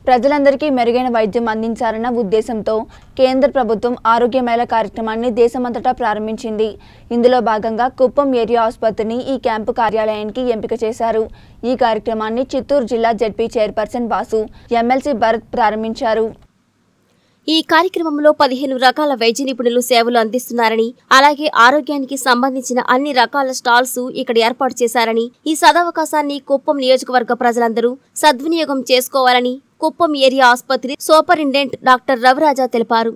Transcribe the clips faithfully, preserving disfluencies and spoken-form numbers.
ప్రజలందరికీ మెరుగైన వైద్యం అందించాలన్న ఉద్దేశంతో కేంద్ర ప్రభుత్వం ఆరోగ్య మేళ కార్యక్రమాన్ని దేశమంతటా ప్రారంభించింది. ఇందులో భాగంగా కుప్పం ఏరియా ఆసుపత్రిని ఈ క్యాంపు కార్యాలయానికి ఎంపిక చేశారు. ఈ కార్యక్రమాన్ని చిత్తూరు జిల్లా ZP chairperson Vasu, MLC Bharat ప్రారంభించారు. ఈ కార్యక్రమంలో పదిహేను రకాల వైద్య నిపుణులు సేవలు అందిస్తున్నారని, అలాగే ఆరోగ్యానికి సంబంధించిన అన్ని రకాల స్టాల్స్ ఇక్కడ ఏర్పాటు చేశారని, ఈ సదవకాశాన్ని కుప్పం నియోజకవర్గ ప్రజలందరూ సద్వినియోగం చేసుకోవాలని కుప్పం ఏరియా ఆసుపత్రి సూపరింటెండెంట్ డాక్టర్ రవిరాజా తెలిపారు.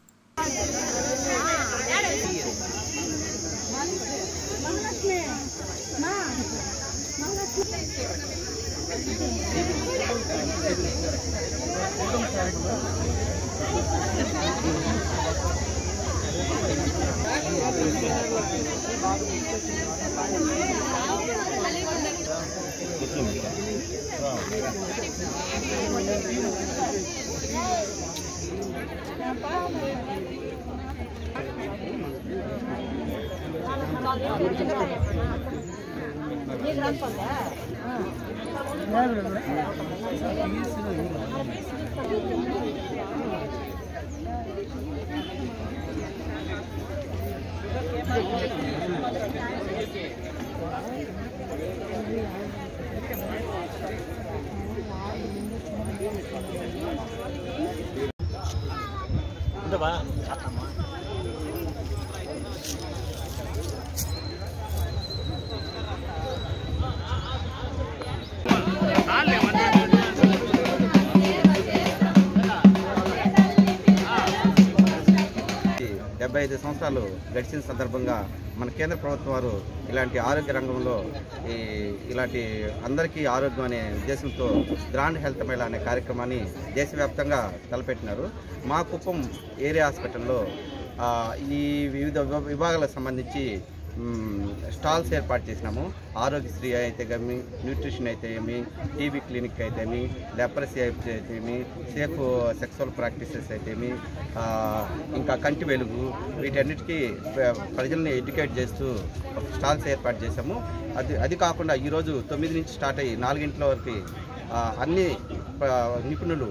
డెబ్బై ఐదు సంవత్సరాలు గడిచిన సందర్భంగా మన కేంద్ర ప్రభుత్వం వారు ఇలాంటి ఆరోగ్య రంగంలో ఈ ఇలాంటి అందరికీ ఆరోగ్యం అనే ఉద్దేశంతో గ్రాండ్ హెల్త్ మేళా అనే కార్యక్రమాన్ని దేశవ్యాప్తంగా తలపెట్టినారు. మా కుప్పం ఏరియా హాస్పిటల్లో ఈ వివిధ విభాగాలకు సంబంధించి స్టాల్స్ ఏర్పాటు చేసినాము. ఆరోగ్యశ్రీ అయితే ఏమి, న్యూట్రిషన్ అయితే ఏమి, టీబీ క్లినిక్ అయితే ఏమి, లెప్రసీ అయితే ఏమి, సేఫ్ సెక్సువల్ ప్రాక్టీసెస్ అయితే ఏమి, ఇంకా కంటి వెలుగు, వీటన్నిటికీ ప్రజల్ని ఎడ్యుకేట్ చేస్తూ స్టాల్స్ ఏర్పాటు చేసాము. అది అది కాకుండా ఈరోజు తొమ్మిది నుంచి స్టార్ట్ అయ్యి నాలుగింట్ల వరకు అన్ని నిపుణులు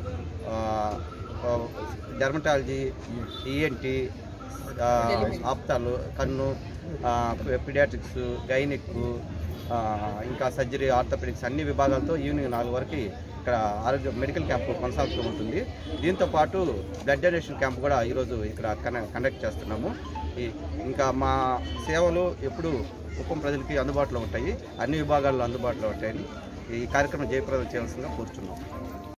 డెర్మటాలజీ, ఈఎన్టీ, ఆప్తాలు, కన్ను, పీడియాట్రిక్స్, గైనిక్, ఇంకా సర్జరీ, ఆర్థోపెడిక్స్ అన్ని విభాగాలతో ఈవినింగ్ నాలుగు వరకు ఇక్కడ ఆరోగ్య మెడికల్ క్యాంపు కొనసాగుతూ ఉంటుంది. దీంతోపాటు బ్లడ్ డొనేషన్ క్యాంపు కూడా ఈరోజు ఇక్కడ కండక్ట్ చేస్తున్నాము. ఇంకా మా సేవలు ఎప్పుడు కుప్పం ప్రజలకి అందుబాటులో ఉంటాయి, అన్ని విభాగాల్లో అందుబాటులో ఉంటాయని ఈ కార్యక్రమం జయప్రదం చేయాల్సిందిగా కోరుతున్నాం.